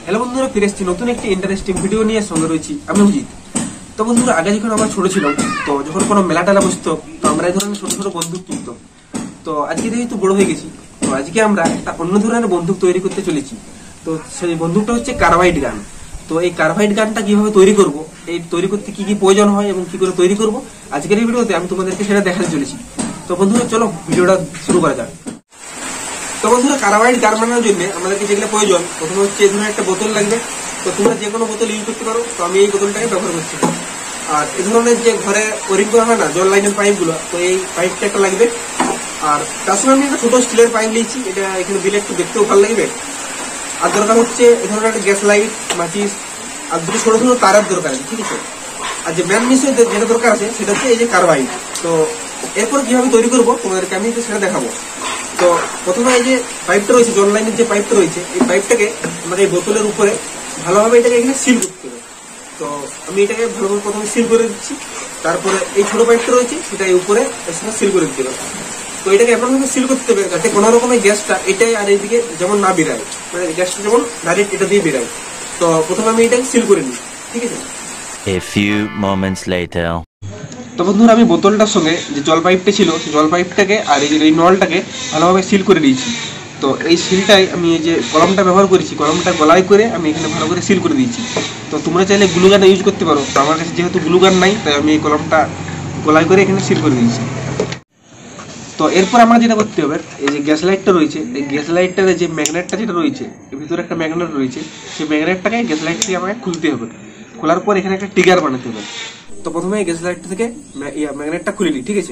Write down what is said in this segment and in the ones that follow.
Hello বন্ধুরা, ফিরে এসেছি নতুন একটি ইন্টারেস্টিং ভিডিও নিয়ে। সঙ্গে রয়েছি আমি অজিত। তো বন্ধুরা, আগে যখন আমরা ছোট ছিলাম, তো যখন কোনো মেলা টেলা বসতো, তো আমরা এই ধরনের ছোট ছোট বন্দুক তুলতাম। তো আজকে যেহেতু বড় হয়ে গেছি, তো আজকে আমরা একটা অন্য ধরনের বন্দুক তৈরি করতে চলেছি। তো সেই বন্দুকটা হচ্ছে কার্বাইড গান। তো এই কার্বাইড গানটা কিভাবে তৈরি করব, এই তৈরি করতে কি কি প্রয়োজন হয় এবং কি করে তৈরি করব, আজকের এই ভিডিওতে আমি তোমাদেরকে সেটা দেখাতে চলেছি। তো বন্ধুরা, চলো ভিডিওটা শুরু করা যাক। তো বন্ধুরা, কার্বাইড গান বানানোর জন্য আমাদেরকে যেগুলো প্রয়োজন, প্রথমে হচ্ছে এই ধরনের একটা বোতল লাগবে। তো তোমরা যে কোনো বোতল ইউজ করতে পারো, তো আমি এই বোতলটাকে ব্যবহার করছি। আর এই ধরনের যে ঘরে ওয়ারিং করা হয় না জল লাইনের পাইপগুলো, তো এই পাইপটা একটা লাগবে। আর তার সঙ্গে আমি একটা ছোট স্টিলের পাইপ নিয়েছি, এটা এখানে দিলে একটু দেখতেও ভালো লাগবে। আর দরকার হচ্ছে এই ধরনের একটা গ্যাস লাইট, মাচিস, আর দুটো ছোট ছোট তারের দরকার আছে, ঠিক আছে। আর যে মেন জিনিস যেটা দরকার আছে সেটা হচ্ছে এই যে কার্বাইড। তো এরপর কিভাবে তৈরি করবো তোমাদেরকে আমি সেটা দেখাবো। তো প্রথমে এই যে পাইপটা রয়েছে, জল লাইনের যে পাইপটা রয়েছে, এই পাইপটাকে আমাদের এই বোতলের উপরে ভালোভাবে এটাকে এখানে সিল করতে হবে। তো আমি এটাকে ভালোভাবে প্রথমে সিল করে দিচ্ছি। তারপরে এই ছোট পাইপটা রয়েছে সেটা এই উপরে সিল করে দিতে হবে। তো এটাকে এমনভাবে সিল করতে হবে যাতে কোনো রকমের গ্যাসটা এটাই আর এইদিকে যেমন না বেরায়, মানে গ্যাসটা যেমন ডাইরেক্ট এটা দিয়ে বেরায়। তো প্রথমে আমি এটাকে সিল করে নিই, ঠিক আছে। A few moments later. তো বন্ধুরা, আমি বোতলটার সঙ্গে যে জল পাইপটা ছিল, সেই জল পাইপটাকে আর এই নলটাকে ভালোভাবে সিল করে দিয়েছি। তো এই সিলটাই আমি এই যে কলমটা ব্যবহার করেছি, কলমটা গলায় করে আমি এখানে ভালো করে সিল করে দিয়েছি। তো তোমরা চাইলে গ্লুগান ইউজ করতে পারো, তো আমার কাছে যেহেতু গ্লুগান নাই, তাই আমি এই কলমটা গলায় করে এখানে সিল করে দিয়েছি। তো এরপর আমরা যেটা করতে হবে, এই যে গ্যাস লাইটটা রয়েছে, এই গ্যাস লাইটটার যে ম্যাগনেটটা যেটা রয়েছে, এর ভিতরে একটা ম্যাগনেট রয়েছে, সেই ম্যাগনেটটাকে গ্যাস লাইট থেকে আমাকে খুলতে হবে। খোলার পর এখানে একটা ট্রিগার বানাতে হবে। তো প্রথমে এই গ্যাস লাইটটা থেকে ম্যাগনেটটা খুলে নিই, ঠিক আছে।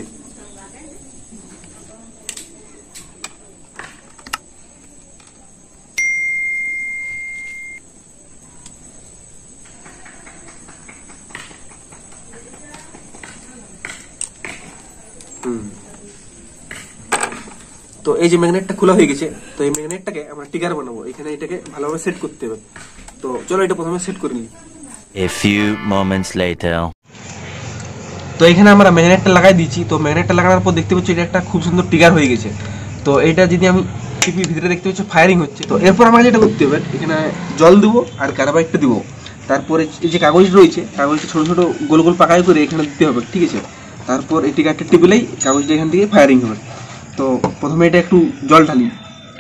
তো এই যে ম্যাগনেটটা খোলা হয়ে গেছে, তো এই ম্যাগনেটটাকে আমরা ট্রিগার বানাবো, এখানে এটাকে ভালোভাবে সেট করতে হবে। তো চলো এটা প্রথমে সেট করে নিই। A few moments later. তো এখানে আমরা ম্যাগনেটটা লাগাই দিচ্ছি। তো ম্যাগনেটটা লাগানোর পর দেখতে পাচ্ছি এটা একটা খুব সুন্দর ট্রিগার হয়ে গেছে। তো এটা যদি আমি টিপি ভিতরে দেখতে পাচ্ছি ফায়ারিং হচ্ছে। তো এরপর আমরা যেটা করতে হবে, এখানে জল দেবো আর কার্বাইডটা দিব। তারপরে এই যে কাগজ রয়েছে, কাগজটা ছোটো ছোটো গোল গোল পাকাই করে এখানে দিতে হবে, ঠিক আছে। তারপর এই ট্রিগারটা টিপলেই কাগজটা এখান থেকে ফায়ারিং হবে। তো প্রথমে এটা একটু জল ঢালি।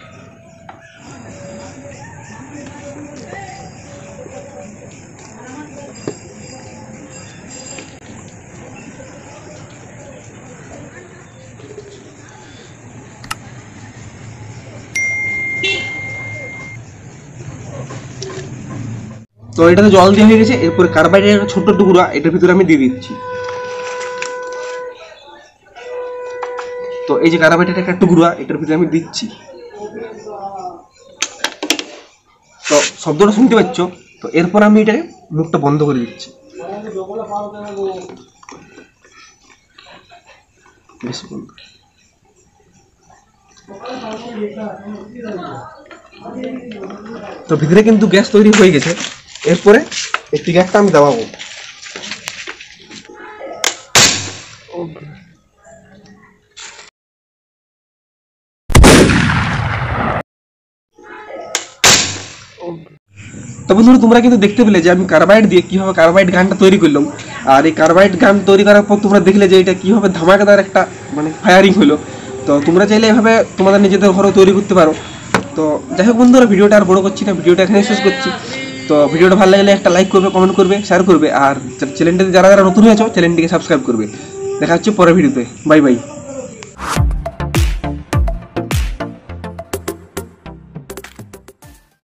তো এটাতে জল দেওয়া হয়ে গেছে। এরপরে কার্বাইডের একটা ছোট্ট টুকরা এটার ভিতরে আমি দিয়ে দিচ্ছি। তো এই যে কার্বাইডের একটা টুকরা এটার ভিতরে আমি দিচ্ছি। তো শব্দটা শুনতে পাচ্ছ। তো এরপর আমি এটাকে মুখটা বন্ধ করে দিচ্ছি। তো ভিতরে কিন্তু গ্যাস তৈরি হয়ে গেছে। এরপরে এই ট্রিগারটা আমি দাবাবো। তো বন্ধুরা, তোমরা কিন্তু দেখতে পেলে যে আমি কার্বাইড দিয়ে কিভাবে কার্বাইড গানটা তৈরি করলাম। আর এই কার্বাইড গান তৈরি করার পর তোমরা দেখলে যে এটা কিভাবে ধামাকাদার একটা মানে ফায়ারিং হলো। তো তোমরা চাইলে এভাবে তোমাদের নিজেদের ঘরেও তৈরি করতে পারো। তো যাই হোক বন্ধুরা, ভিডিওটা আর বড় করছি না, ভিডিওটা এখানে শেষ করছি। তো ভিডিওটা ভালো লাগলে একটা লাইক করবে, কমেন্ট করবে, শেয়ার করবে। আর চ্যানেলটিতে যারা যারা নতুন হয়েছে চ্যানেলটিকে সাবস্ক্রাইব করবে। দেখা হচ্ছে পরের ভিডিওতে। Bye by.